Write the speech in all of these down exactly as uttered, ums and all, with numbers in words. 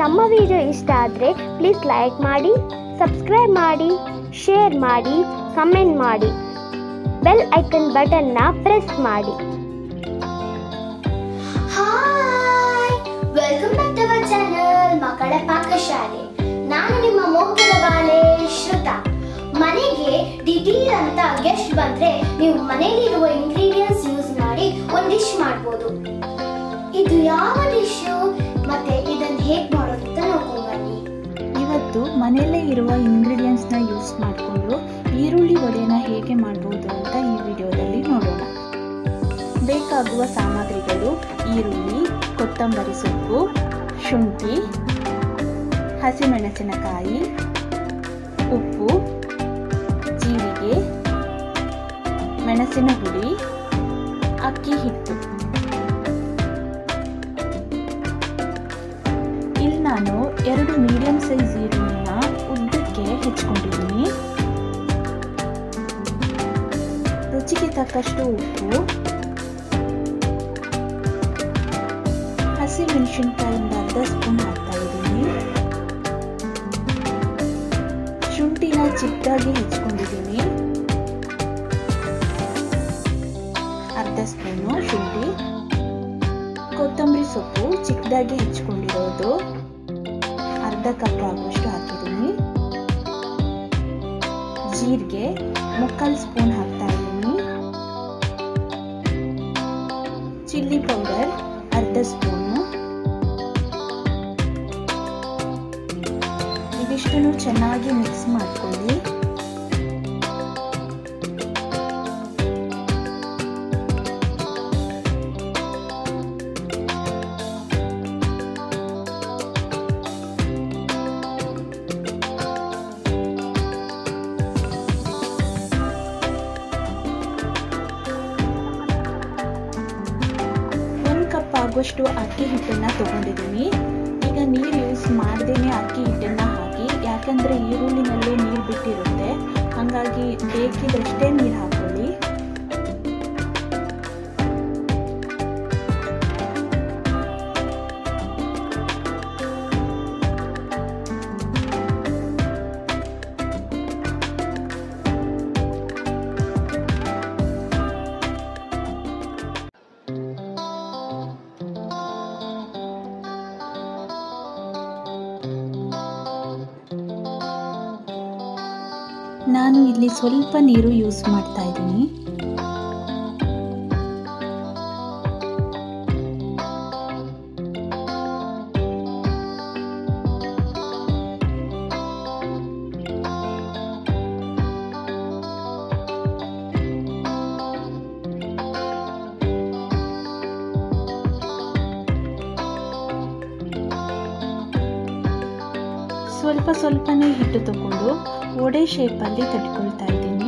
ನಮ್ಮ ವಿಡಿಯೋ ಇಷ್ಟ ಆದರೆ ಪ್ಲೀಸ್ ಲೈಕ್ ಮಾಡಿ, ಸಬ್ಸ್ಕ್ರೈಬ್ ಮಾಡಿ, ಶೇರ್ ಮಾಡಿ, ಕಮೆಂಟ್ ಮಾಡಿ, ಬೆಲ್ ಐಕನ್ ಬಟನ್ನ ಪ್ರೆಸ್ ಮಾಡಿ. Hi, welcome back to our channel ಮಕ್ಕಳ ಪಾಕಶಾಲೆ. ನಾನು ನಿಮ್ಮ ಮೊಕ್ಕಲ ಬಾಲೆ ಶ್ರುತಾ. ಮನೆಗೆ ದಿಢೀರ್ ಅಂತ ಗೆಸ್ಟ್ ಬಂದ್ರೆ ನೀವು ಮನೆಯಲ್ಲಿರುವ ಇಂಗ್ರೀಡಿಯೆಂಟ್ಸ್ ಯೂಸ್ ಮಾಡಿ ಒಂದು ಡಿಶ್ ಮಾಡಬಹುದು. ಇದು ಯಾವ ಡಿಶ್ ಮತ್ತೆ ಇದನ್ನ ಹೇಗೆ ಮಾಡೋದು ಅಂತ ನೋಡ್ಕೊಂಡು ಬನ್ನಿ. ಇವತ್ತು ಮನೆಯಲ್ಲೇ ಇರುವ ಇಂಗ್ರೀಡಿಯೆಂಟ್ಸ್ ನ ಯೂಸ್ ಮಾಡಿಕೊಂಡು ಈರುಳ್ಳಿ ವಡೆನ ಹೇಗೆ ಮಾಡಬಹುದು ಅಂತ ಈ ವಿಡಿಯೋದಲ್ಲಿ ನೋಡೋಣ. ಬೇಕಾಗುವ ಸಾಮಗ್ರಿಗಳು: ಈರುಳ್ಳಿ, ಕೊತ್ತಂಬರಿ ಸೊಪ್ಪು, ಶುಂಠಿ, ಹಸಿಮೆಣಸಿನಕಾಯಿ, ಉಪ್ಪು, ಜೀರಿಗೆ, ಮೆಣಸಿನ ಹುಡಿ, ಅಕ್ಕಿ ಹಿಟ್ಟು. ಇಲ್ಲಿ ನಾನು ಎರಡು ಮೀಡಿಯಂ ಸೈಜ್ ಈರುಳ್ಳಿನ ಉದ್ದಕ್ಕೆ ಹೆಚ್ಚಿಕೊಂಡಿದ್ದೀನಿ. ರುಚಿಗೆ ತಕ್ಕಷ್ಟು ಉಪ್ಪು, ಹಸಿ ಮೆಣಸಿನಕಾಯಿ ಒಂದು ಅರ್ಧ ಸ್ಪೂನ್ ಹಾಕ್ತಾ ಇದ್ದೀನಿ. ಶುಂಠಿನ ಚಿಕ್ಕದಾಗಿ ಹೆಚ್ಚಿಕೊಂಡಿದ್ದೀನಿ, ಅರ್ಧ ಸ್ಪೂನು ಶುಂಠಿ. ಕೊತ್ತಂಬರಿ ಸೊಪ್ಪು ಚಿಕ್ಕದಾಗಿ ಹೆಚ್ಚಿಕೊಂಡಿರೋದು ಅರ್ಧ ಕಪ್ ಆಗುವಷ್ಟು ಹಾಕಿದ್ದೀನಿ. ಜೀರಿಗೆ ಮುಕ್ಕಾಲು ಸ್ಪೂನ್ ಹಾಕ್ತಾ ಇದ್ದೀನಿ. ಚಿಲ್ಲಿ ಪೌಡರ್ ಅರ್ಧ ಸ್ಪೂನು. ಇದಿಷ್ಟನ್ನು ಚೆನ್ನಾಗಿ ಮಿಕ್ಸ್ ಮಾಡ್ಕೊಳ್ಳಿ. ಆಗುವಷ್ಟು ಅಕ್ಕಿ ಹಿಟ್ಟನ್ನ ತಗೊಂಡಿದ್ದೀನಿ. ಈಗ ನೀರು ಯೂಸ್ ಮಾಡ್ದೇನೆ ಅಕ್ಕಿ ಹಿಟ್ಟನ್ನ ಹಾಕಿ, ಯಾಕಂದ್ರೆ ಈರುಳ್ಳಿನಲ್ಲೇ ನೀರು ಬಿಟ್ಟಿರುತ್ತೆ, ಹಾಗಾಗಿ ಬೇಕಿದಷ್ಟೇ ನೀರು ಹಾಕೊಳ್ಳಿ. ನಾನು ಇಲ್ಲಿ ಸ್ವಲ್ಪ ನೀರು ಯೂಸ್ ಮಾಡ್ತಾ ಇದ್ದೀನಿ. ಸ್ವಲ್ಪ ಸ್ವಲ್ಪನೇ ಹಿಟ್ಟು ತಗೊಂಡು ವಡೆ ಶೇಪಲ್ಲಿ ತಟ್ಕೊಳ್ತಾ ಇದ್ದೀನಿ.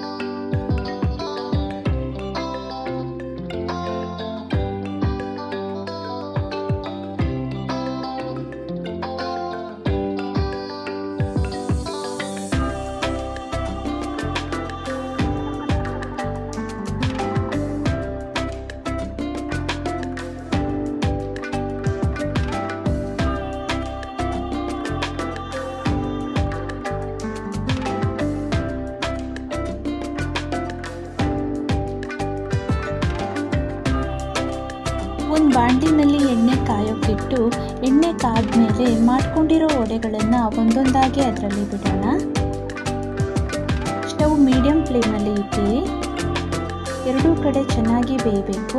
ಒಂದು ಬಾಂಡಿನಲ್ಲಿ ಎಣ್ಣೆ ಕಾಯೋಕ್ಕಿಟ್ಟು, ಎಣ್ಣೆ ಕಾದ್ಮೇಲೆ ಮಾಡ್ಕೊಂಡಿರೋ ವಡೆಗಳನ್ನು ಒಂದೊಂದಾಗಿ ಅದರಲ್ಲಿ ಬಿಡೋಣ. ಸ್ಟವ್ ಮೀಡಿಯಂ ಫ್ಲೇಮಲ್ಲಿ ಇಟ್ಟು ಎರಡೂ ಕಡೆ ಚೆನ್ನಾಗಿ ಬೇಯಬೇಕು.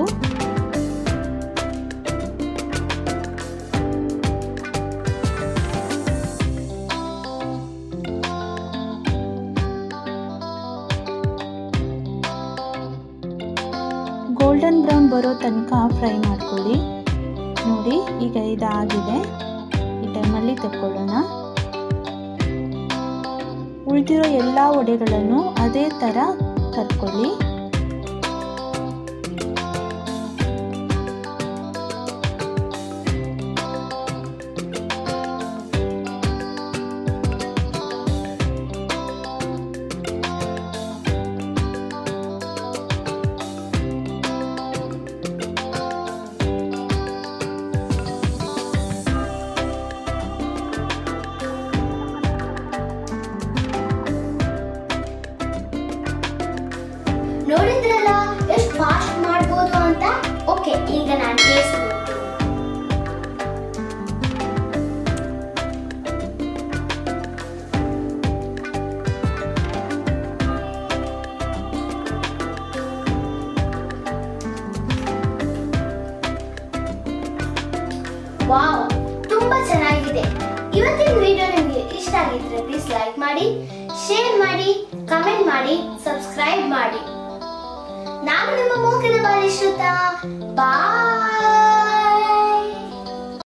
ಗೋಲ್ಡನ್ ಬ್ರೌನ್ ಬರೋ ತನಕ ಫ್ರೈ ಮಾಡ್ಕೊಳ್ಳಿ. ನೋಡಿ, ಈಗ ಇದಾಗಿದೆ. ಈ ಟೈಮಲ್ಲಿ ತೆಕ್ಕೊಳ್ಳೋಣ. ಉಳಿದಿರೋ ಎಲ್ಲ ವಡೆಗಳನ್ನು ಅದೇ ಥರ ಕರ್ಕೊಳ್ಳಿ. ಪ್ಲೀಸ್ ಲೈಕ್ ಮಾಡಿ, ಶೇರ್ ಮಾಡಿ, ಕಮೆಂಟ್ ಮಾಡಿ, ಸಬ್ಸ್ಕ್ರೈಬ್ ಮಾಡಿ. ನಾನು ನಿಮ್ಮ ಮೋಕಿಲ ಬಾಲೆ ಶ್ರುತಾ. ಬಾಯ್.